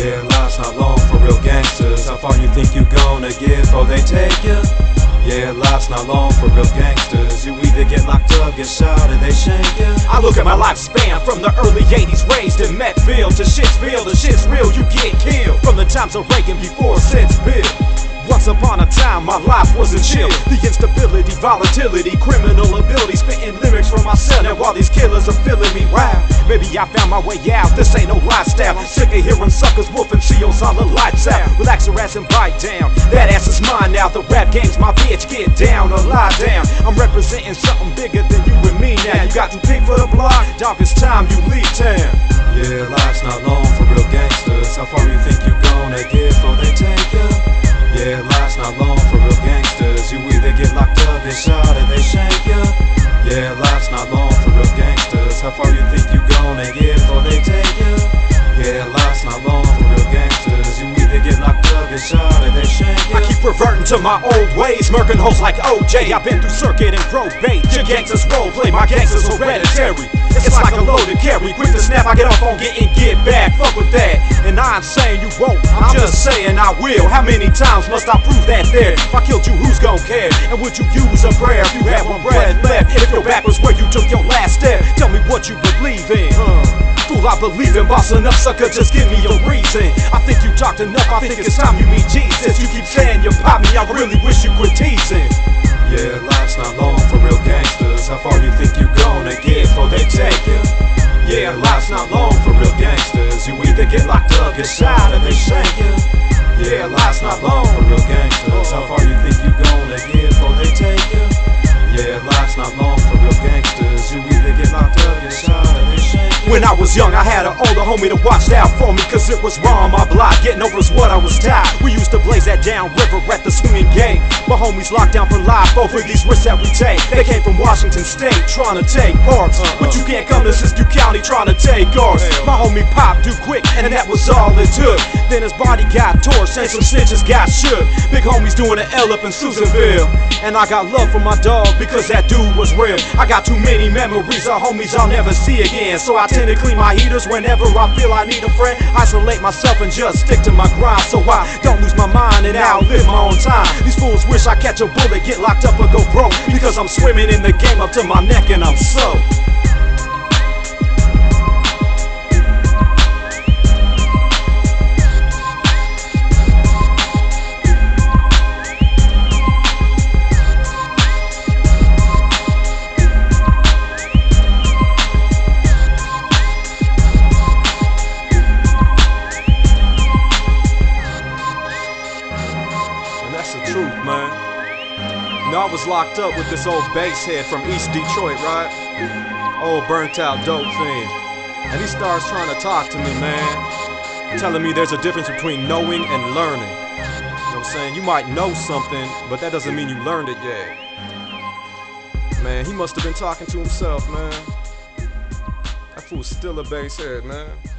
Yeah, life's not long for real gangsters. How far you think you gonna get before they take you? Yeah, life's not long for real gangsters. You either get locked up, get shot, or they shank you. I look at my lifespan from the early 80s, raised in Metville to Shitsville. The shit's real, you get killed. From the times of Reagan before since Bill. Once upon a time, my life wasn't chill. The instability, volatility, criminal ability, spitting lyrics from my cell. And while these killers are feeling me wild, maybe I found my way out. This ain't no lifestyle. Sick of hearing suckers wolfing CEOs on the lights out. Relax your ass and bite down. That ass is mine now. The rap game's my bitch. Get down or lie down. I'm representing something bigger than you and me now. You got too big for the block, dog. It's time you leave town. Yeah, life's not long for real gangsters. How far you think you gonna get before they take you? Yeah, life's not long for real gangsters. You either get locked up, get shot, or they shank you. Yeah, life's not long for real gangsters. How far you think you gonna get before they take you? Yeah, life's not long for real gangsters. You either get locked up, get shot, or they shank you. I keep reverting to my old ways, murking hoes like OJ. I've been through circuit and probate. Your gangsters role play, my gangsters hereditary. It's like a load to carry. Quick to snap, I get off on getting get back. Fuck with that. And I ain't saying you won't, I'm just saying I will. How many times must I prove that there? If I killed you, who's gon' care? And would you use a prayer if you had one breath left? If your back was where you took your last step, tell me what you believe in. Fool, I believe in bossing up, sucker, just give me a reason. I think you talked enough, I think it's time you meet Jesus. You keep saying you pop me, I really wish you quit teasing. Yeah, life's not long for real gangsters. How far you think you gonna get before they take you? Yeah, life's not long for real gangsters. You either get locked up, get shot, or they shank you. Yeah, life's not long for real gangsters. How far you think you gonna get before they take you? Yeah, life's not long for real gangsters. You either get locked up, get shot, or they shank you. When I was young, I had an older homie to watch out for me, cause it was raw on my block. Getting over is what I was tired. We used to blaze that downriver at the swinging gate. My homies locked down for life over these risks that we take. They came from Washington State trying to take parts, but you can't come to Siskiyou County trying to take ours. My homie popped too quick, and that was all it took. Then his body got torched and some snitches got shook. Big homies doing an L up in Susanville, and I got love for my dog because that dude was real. I got too many memories of homies I'll never see again, so I tend to clean my heaters whenever I feel I need a friend. Isolate myself and just stick to my grind, so I don't lose my mind and outlive my own time. These fools wish I catch a bullet, get locked up or go broke, because I'm swimming in the game up to my neck and I'm so. That's the truth, man. You know, I was locked up with this old bass head from East Detroit, right? Old burnt out dope fiend. And he starts trying to talk to me, man. Telling me there's a difference between knowing and learning. You know what I'm saying? You might know something, but that doesn't mean you learned it yet. Man, he must have been talking to himself, man. That fool's still a bass head, man.